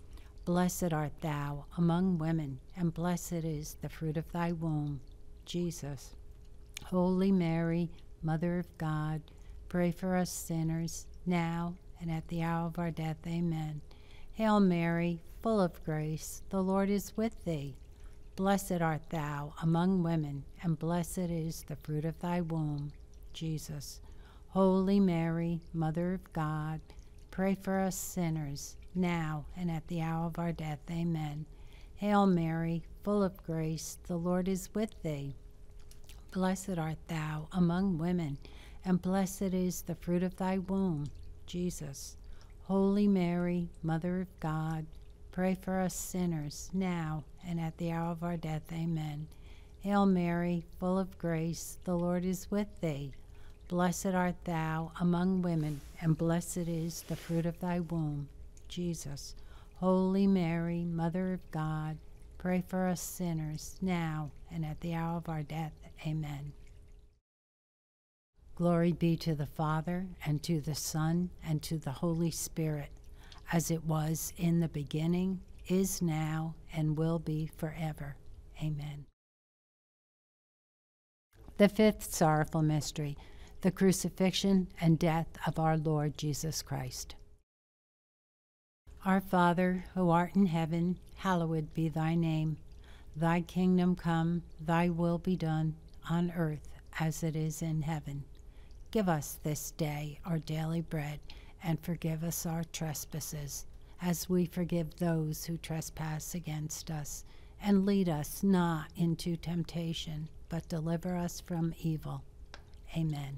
Blessed art thou among women, and blessed is the fruit of thy womb, Jesus. Holy Mary, Mother of God, pray for us sinners, now and at the hour of our death. Amen. Hail Mary, full of grace, the Lord is with thee. Blessed art thou among women, and blessed is the fruit of thy womb, Jesus. Holy Mary, Mother of God, pray for us sinners, now and at the hour of our death. Amen. Hail Mary, full of grace, the Lord is with thee. Blessed art thou among women, and blessed is the fruit of thy womb, Jesus. Holy Mary, Mother of God, pray for us sinners, now and at the hour of our death. Amen. Hail Mary, full of grace, the Lord is with thee. Blessed art thou among women, and blessed is the fruit of thy womb, Jesus. Holy Mary, Mother of God, pray for us sinners, now and at the hour of our death. Amen. Glory be to the Father, and to the Son, and to the Holy Spirit, as it was in the beginning, is now, and will be forever. Amen. The fifth sorrowful mystery, the crucifixion and death of our Lord Jesus Christ. Our Father, who art in heaven, hallowed be thy name. Thy kingdom come, thy will be done, on earth as it is in heaven. Give us this day our daily bread, and forgive us our trespasses, as we forgive those who trespass against us. And lead us not into temptation, but deliver us from evil. Amen.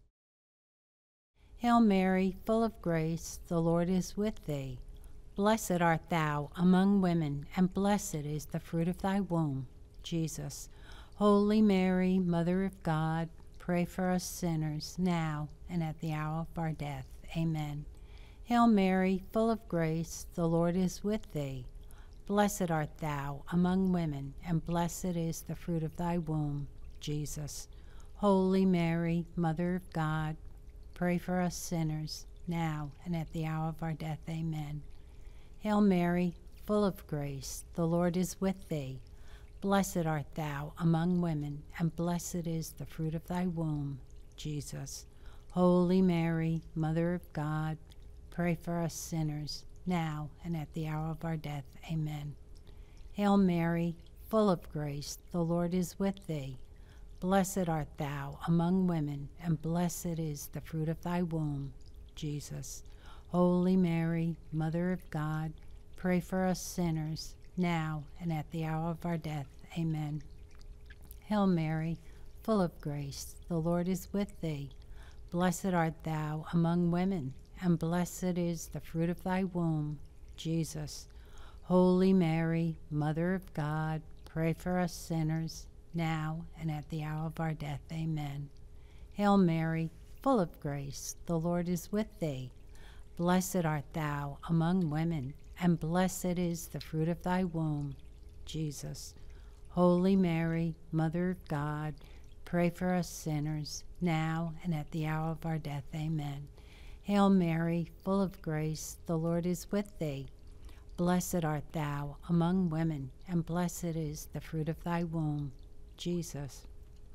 Hail Mary, full of grace, the Lord is with thee. Blessed art thou among women, and blessed is the fruit of thy womb, Jesus. Holy Mary, Mother of God, pray for us sinners, now and at the hour of our death. Amen. Hail Mary, full of grace, the Lord is with thee. Blessed art thou among women, and blessed is the fruit of thy womb, Jesus. Holy Mary, Mother of God, pray for us sinners, now and at the hour of our death. Amen. Hail Mary, full of grace, the Lord is with thee. Blessed art thou among women, and blessed is the fruit of thy womb, Jesus. Holy Mary, Mother of God, pray for us sinners, now and at the hour of our death. Amen. Hail Mary, full of grace, the Lord is with thee. Blessed art thou among women, and blessed is the fruit of thy womb, Jesus. Holy Mary, Mother of God, pray for us sinners, now and at the hour of our death. Amen. Hail Mary, full of grace, the Lord is with thee. Blessed art thou among women, and blessed is the fruit of thy womb, Jesus. Holy Mary, Mother of God, pray for us sinners, now and at the hour of our death. Amen. Hail Mary, full of grace, the Lord is with thee. Blessed art thou among women, and blessed is the fruit of thy womb, Jesus. Holy Mary, Mother of God, pray for us sinners, now and at the hour of our death. Amen. Hail Mary, full of grace, the Lord is with thee. Blessed art thou among women, and blessed is the fruit of thy womb, Jesus.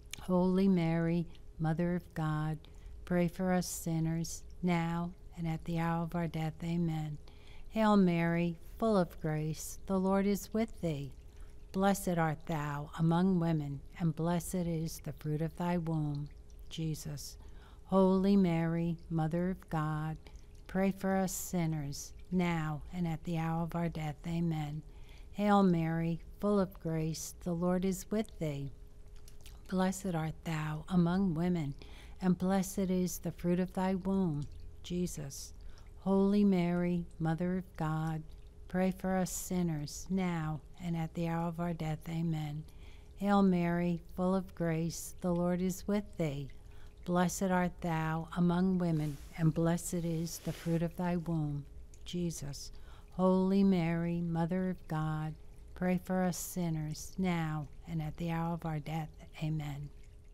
Holy Mary, Mother of God, pray for us sinners, now and at the hour of our death. Amen. Hail Mary, full of grace, the Lord is with thee. Blessed art thou among women, and blessed is the fruit of thy womb, Jesus. Holy Mary, Mother of God, pray for us sinners, now and at the hour of our death. Amen. Hail Mary, full of grace, the Lord is with thee. Blessed art thou among women, and blessed is the fruit of thy womb, Jesus. Holy Mary, Mother of God, pray for us sinners, now and at the hour of our death. Amen. Hail Mary, full of grace, the Lord is with thee. Blessed art thou among women, and blessed is the fruit of thy womb, Jesus. Holy Mary, Mother of God, pray for us sinners, now and at the hour of our death. Amen.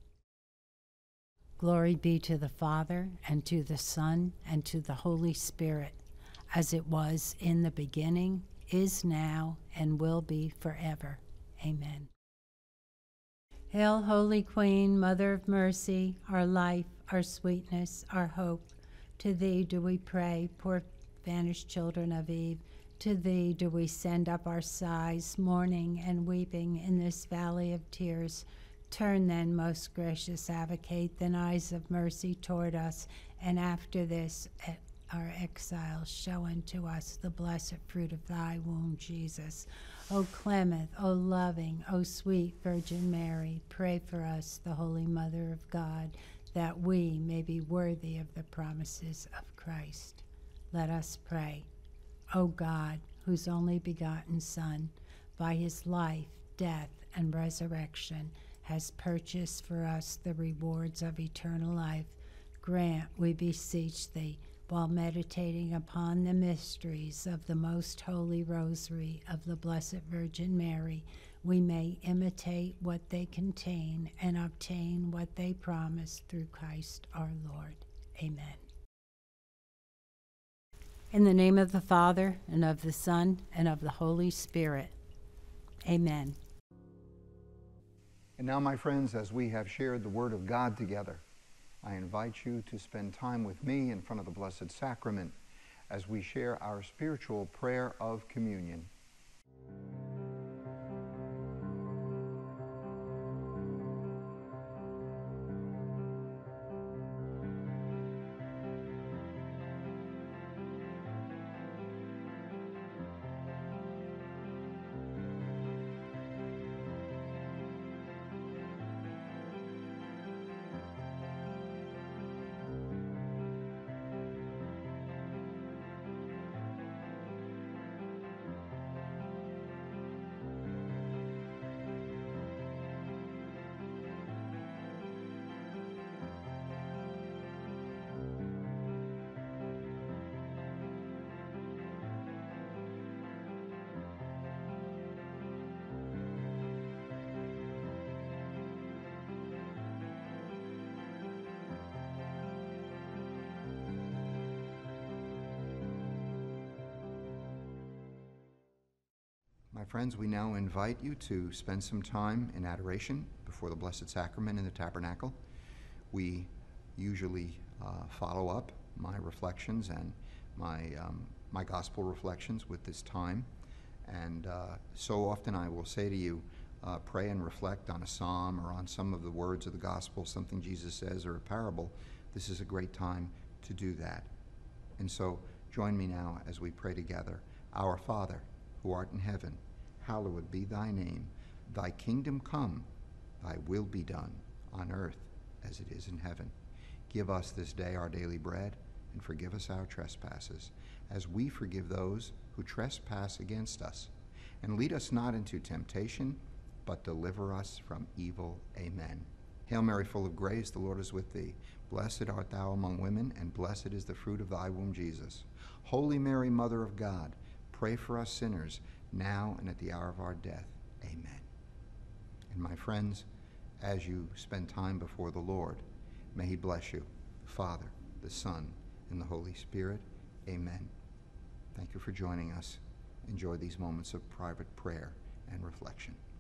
Glory be to the Father, and to the Son, and to the Holy Spirit, as it was in the beginning, is now, and will be forever. Amen. Hail, Holy Queen, Mother of Mercy, our life, our sweetness, our hope. To thee do we pray, poor vanished children of Eve. To thee do we send up our sighs, mourning and weeping in this valley of tears. Turn then, most gracious Advocate, thine eyes of mercy toward us, and after this, at our exile, show unto us the blessed fruit of thy womb, Jesus. O clement, O loving, O sweet Virgin Mary, pray for us, the Holy Mother of God, that we may be worthy of the promises of Christ. Let us pray. O God, whose only begotten Son, by his life, death, and resurrection, has purchased for us the rewards of eternal life, grant, we beseech thee, while meditating upon the mysteries of the most holy rosary of the Blessed Virgin Mary, we may imitate what they contain and obtain what they promise through Christ our Lord. Amen. In the name of the Father, and of the Son, and of the Holy Spirit. Amen. And now, my friends, as we have shared the Word of God together, I invite you to spend time with me in front of the Blessed Sacrament as we share our spiritual prayer of communion. My friends, we now invite you to spend some time in adoration before the Blessed Sacrament in the Tabernacle. We usually follow up my reflections and my gospel reflections with this time. And so often I will say to you, pray and reflect on a psalm or on some of the words of the gospel, something Jesus says, or a parable. This is a great time to do that. And so join me now as we pray together. Our Father, who art in heaven, hallowed be thy name. Thy kingdom come, thy will be done, on earth as it is in heaven. Give us this day our daily bread, and forgive us our trespasses, as we forgive those who trespass against us. And lead us not into temptation, but deliver us from evil. Amen. Hail Mary, full of grace, the Lord is with thee. Blessed art thou among women, and blessed is the fruit of thy womb, Jesus. Holy Mary, Mother of God, pray for us sinners, now and at the hour of our death. Amen. And my friends, as you spend time before the Lord, may he bless you, the Father, the Son, and the Holy Spirit. Amen. Thank you for joining us. Enjoy these moments of private prayer and reflection.